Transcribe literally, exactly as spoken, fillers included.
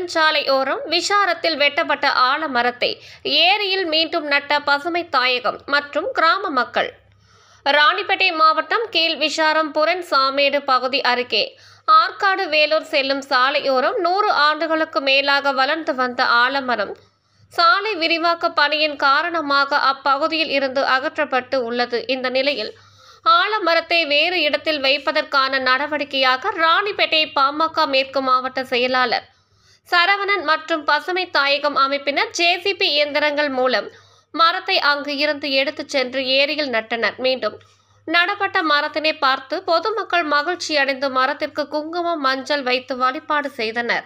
நெடுஞ்சாலை ஓரம் விஷாரத்தில் வெட்டப்பட்ட ஆலமரத்தை ஏரியில் மீண்டும் நட்ட பசுமை தாயகம் மற்றும் கிராம மக்கள். ராணிப்பேட்டை மாவட்டம் கீழ் விஷாரம் புரன் சாமேடு பகுதி அருகே ஆற்காடு வேலூர் செல்லும் சாலையோரம் நூறு ஆண்டுகளுக்கு மேலாக வளர்ந்து வந்த ஆலமரம் சாலை விரிவாக்க பணியின் காரணமாக அப்பகுதியில் இருந்து அகற்றப்பட்டு உள்ளது. இந்த நிலையில் ஆலமரத்தை வேறு இடத்தில் வைப்பதற்கான நடவடிக்கையாக ராணிப்பேட்டை பாமக மேற்கு மாவட்ட செயலாளர் சரவணன் மற்றும் பசுமை தாயகம் அமைப்பினர் ஜேசிபி இயந்திரங்கள் மூலம் மரத்தை அங்கு இருந்து எடுத்துச் சென்று ஏரியில் நட்டனர். மீண்டும் நடப்பட்ட மரத்தினை பார்த்து பொதுமக்கள் மகிழ்ச்சி அடைந்து மரத்திற்கு குங்குமம் மஞ்சள் வைத்து வழிபாடு செய்தனர்.